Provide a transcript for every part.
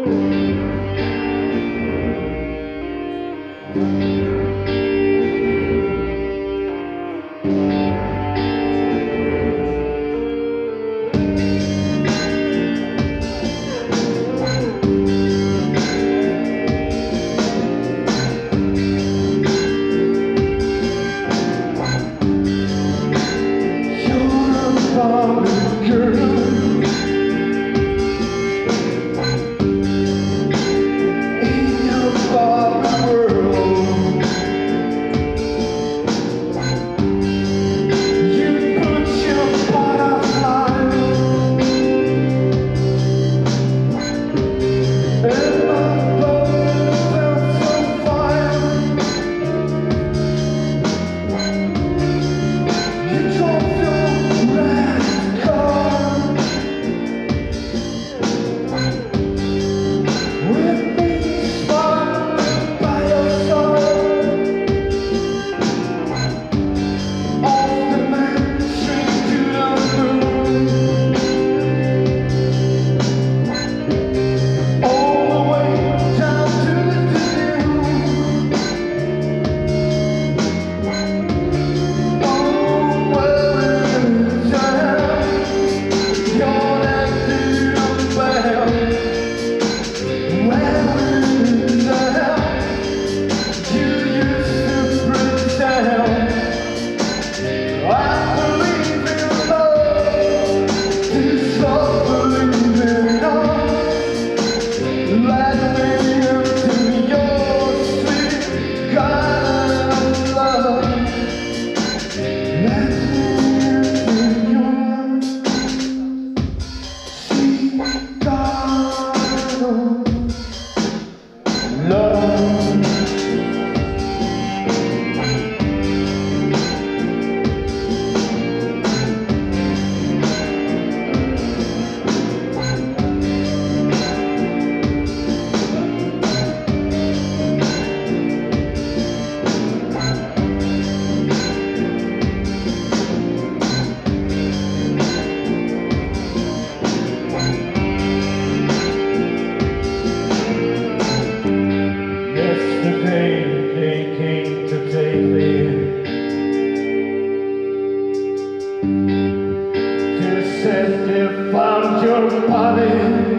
said they found your body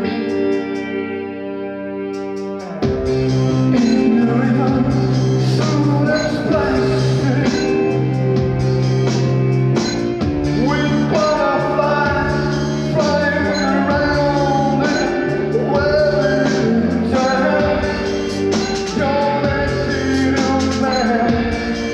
in the river, so that's plastic with butterflies flying around it, waving down. You're that little man,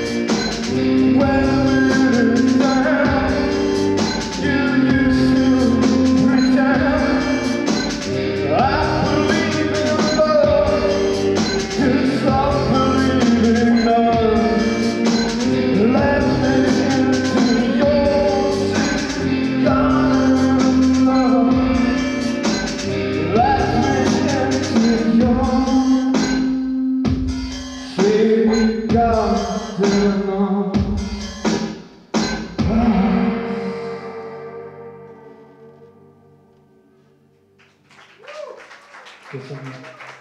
waving down. You used to pretend. I believe in love, to stop believing in love. Let me into your city garden of love. Let me into your city garden of love.